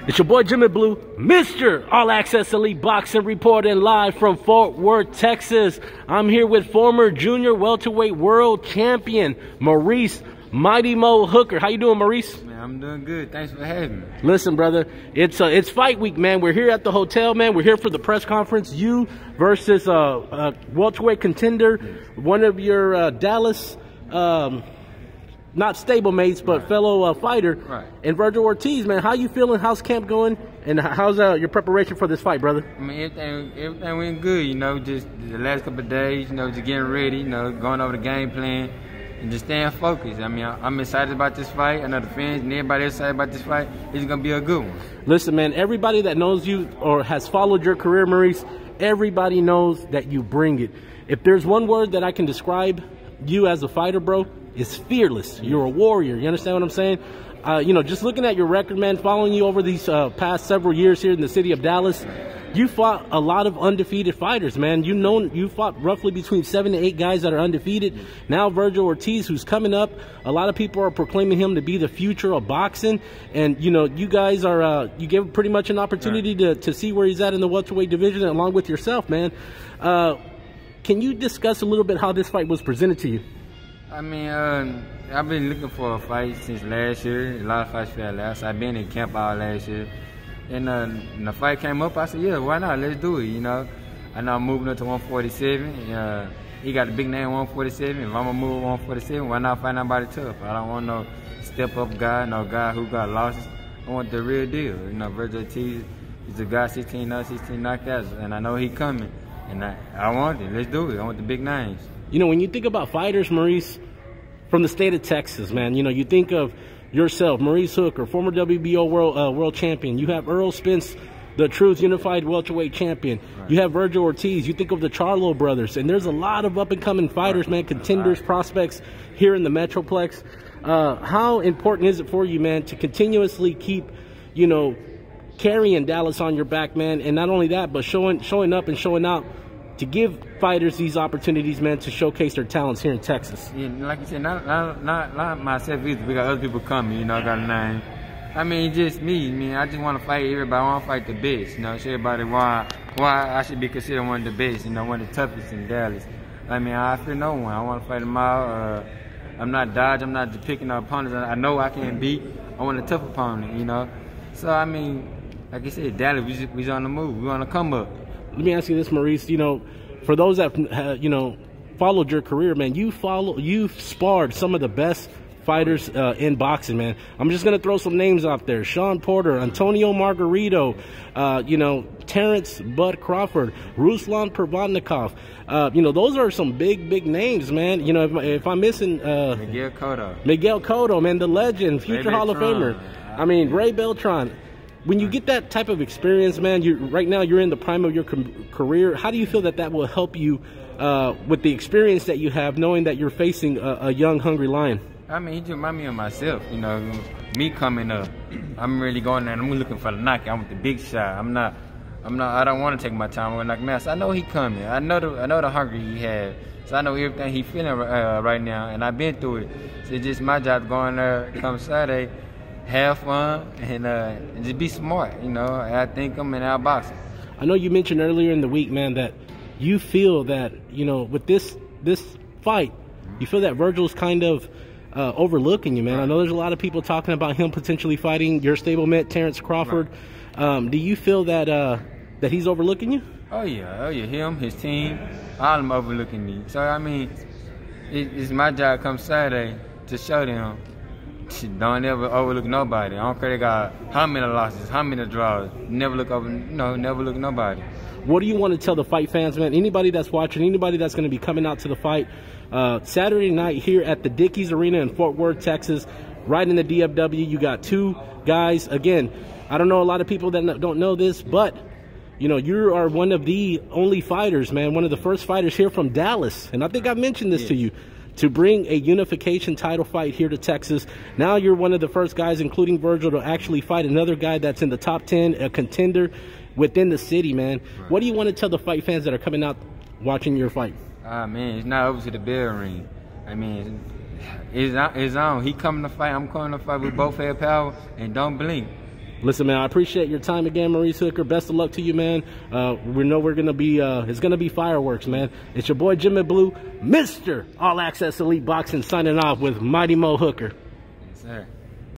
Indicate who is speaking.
Speaker 1: It's your boy Jimmu Blue, Mr. All Access Elite Boxing, reporting live from Fort Worth, Texas. I'm here with former junior welterweight world champion Maurice Mighty Mo Hooker. How you doing, Maurice?
Speaker 2: Man, I'm doing good. Thanks for having me.
Speaker 1: Listen, brother, it's fight week, man. We're here at the hotel, man. We're here for the press conference. You versus welterweight contender, one of your Dallas not stablemates, but fellow fighter, and Vergil Ortiz, man. How you feeling? How's camp going? And how's your preparation for this fight, brother?
Speaker 2: I mean, everything went good, you know, just the last couple of days, you know, just getting ready, you know, going over the game plan and just staying focused. I mean, I'm excited about this fight. I know the fans and everybody else excited about this fight. It's going to be a good one. Listen,
Speaker 1: man, everybody that knows you or has followed your career, Maurice, everybody knows that you bring it. If there's one word that I can describe you as a fighter, bro, is fearless. You're a warrior. You understand what I'm saying? You know, just looking at your record, man, following you over these past several years here in the city of Dallas, you fought a lot of undefeated fighters, man. You fought roughly between 7 to 8 guys that are undefeated. Now Vergil Ortiz, who's coming up, a lot of people are proclaiming him to be the future of boxing. And, you know, you guys are, you gave pretty much an opportunity to see where he's at in the welterweight division along with yourself, man. Can you discuss a little bit how this fight was presented to you?
Speaker 2: I mean, I've been looking for a fight since last year. A lot of fights failed last. I've been in camp all last year. And when the fight came up, I said, yeah, why not? Let's do it, you know. I know I'm moving up to 147. He got a big name, 147. If I'm going to move 147, why not fight nobody tough? I don't want no step-up guy, no guy who got losses. I want the real deal. You know, Vergil Ortiz is a guy, 16 knockouts, and I know he coming. And I want it. Let's do it. I want the big names.
Speaker 1: You know, when you think about fighters, Maurice, from the state of Texas, man, you know, you think of yourself, Maurice Hooker, former WBO world champion. You have Earl Spence, the Truth Unified welterweight champion. You have Vergil Ortiz. You think of the Charlo brothers. And there's a lot of up-and-coming fighters, man, contenders, prospects here in the Metroplex. How important is it for you, man, to continuously keep, you know, carrying Dallas on your back, man? And not only that, but showing up and showing out to give fighters these opportunities, man, to showcase their talents here in Texas.
Speaker 2: Yeah, like you said, not myself either. We got other people coming, you know, I got a name. I mean, just me. I mean, I just want to fight everybody. I want to fight the best, you know, show everybody why I should be considered one of the best, you know, one of the toughest in Dallas. I mean, I fear no one. I want to fight them out. I'm not dodging. I'm not just picking up opponents I know I can beat. I want a tough opponent, you know. So, I mean, like I said, Dallas, we's on the move. We want to come up.
Speaker 1: Let me ask you this, Maurice. You know, for those that you know followed your career, man, you've sparred some of the best fighters in boxing, man. I'm just gonna throw some names out there: Sean Porter, Antonio Margarito, you know, Terrence Bud Crawford, Ruslan Pervodnikov. You know, those are some big names, man. You know, if I'm missing
Speaker 2: Miguel
Speaker 1: Cotto, man, the legend, future Hall of Famer. I mean, Ray Beltran. When you get that type of experience, man, right now you're in the prime of your career. How do you feel that will help you with the experience that you have, knowing that you're facing a young, hungry lion?
Speaker 2: I mean, he just remind me of myself. You know, me coming up, I'm really going there and I'm looking for the knockout. I want the big shot. I don't want to take my time with knock me out. So I know he coming. I know the hunger he has. So I know everything he feeling right now, and I've been through it. So it's just my job to go in there come Saturday, have fun, and just be smart, you know. I think I'm in our boxing.
Speaker 1: I know you mentioned earlier in the week, man, that you feel that, you know, with this fight, you feel that Vergil's kind of overlooking you, man. I know there's a lot of people talking about him potentially fighting your stablemate, Terrence Crawford. Do you feel that that he's overlooking you?
Speaker 2: Oh yeah, him, his team, all of them overlooking me. So, I mean, it's my job come Saturday to show them, don't ever overlook nobody. I don't care they got how many losses, how many draws. Never look over, never look nobody.
Speaker 1: What do you want to tell the fight fans, man? Anybody that's watching, anybody that's going to be coming out to the fight Saturday night here at the Dickies Arena in Fort Worth, Texas, right in the DFW. You got 2 guys. Again, I don't know a lot of people that don't know this, but you know, you are one of the only fighters, man, one of the first fighters here from Dallas, and I think I've mentioned this to you, to bring a unification title fight here to Texas. Now you're one of the first guys, including Vergil, to actually fight another guy that's in the top 10, a contender within the city, man. What do you want to tell the fight fans that are coming out watching your fight?
Speaker 2: Man, it's not over to the bell ring. I mean, it's on. He coming to fight, I'm coming to fight. We both have power, and don't blink.
Speaker 1: Listen, man, I appreciate your time again, Maurice Hooker. Best of luck to you, man. We know we're going to be, it's going to be fireworks, man. It's your boy, Jimmu Blue, Mr. All Access Elite Boxing, signing off with Mighty Mo Hooker.
Speaker 2: Yes, sir.